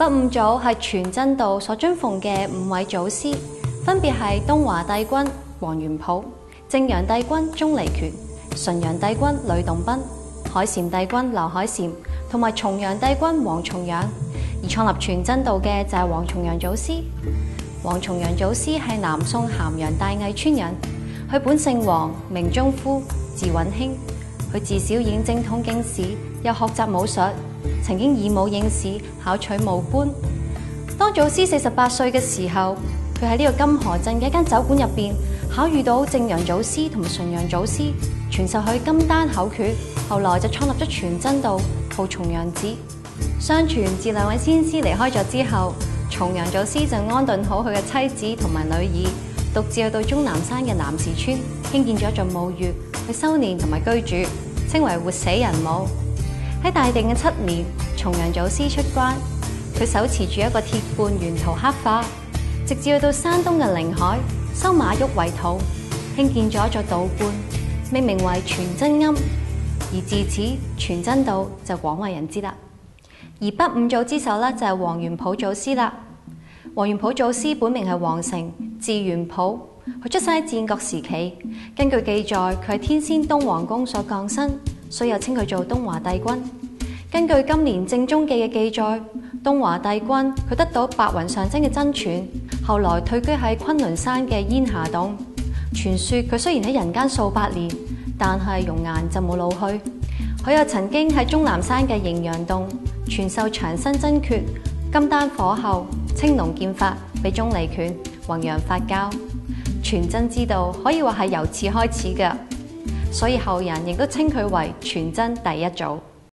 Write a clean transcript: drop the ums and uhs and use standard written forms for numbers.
北五祖係全真道所尊奉嘅5位祖師，分別係東華帝君王元普、正陽帝君鍾離權、純陽帝君呂洞賓、海禪帝君劉海禪同埋重陽帝君王重陽。而創立全真道嘅就係王重陽祖師。王重陽祖師係南宋咸陽大藝村人，佢本姓王，名中夫，字允興。佢自小已經精通經史，又學習武術，曾經以武應試，考取武官。當祖師48歲嘅時候，佢喺呢個金河鎮嘅一間酒館入邊，巧遇到正陽祖師同埋純陽祖師，傳授佢金丹口訣，後來就創立咗全真道，號重陽寺。相傳自兩位先師離開咗之後，重陽祖師就安頓好佢嘅妻子同埋女兒，獨自去到終南山嘅南時村興建咗一座墓穴去修煉同埋居住，稱為活死人墓。喺大定嘅7年，重陽祖師出關，佢手持住一個鐵罐沿途刻化，直至去到山東嘅臨海收馬旭為徒，興建咗一座道觀，命名為全真庵。而自此全真道就廣為人知啦。而北五祖之首咧就係王元普祖師啦。王元普祖師本名係王成，字元普。佢出生喺戰國時期，根據記載，佢係天仙東皇宮所降生，所以又稱佢做東華帝君。根據今年正宗記嘅記載，東華帝君佢得到白雲上真嘅真傳，後來退居喺崑崙山嘅煙霞洞。傳說佢雖然喺人間數百年，但係容顏就冇老去。佢又曾經喺終南山嘅迎陽洞傳授長生真訣、金丹火候、青龍劍法俾鍾離權，弘揚法教。全真之道可以話係由此開始嘅，所以後人亦都稱佢為全真第一祖。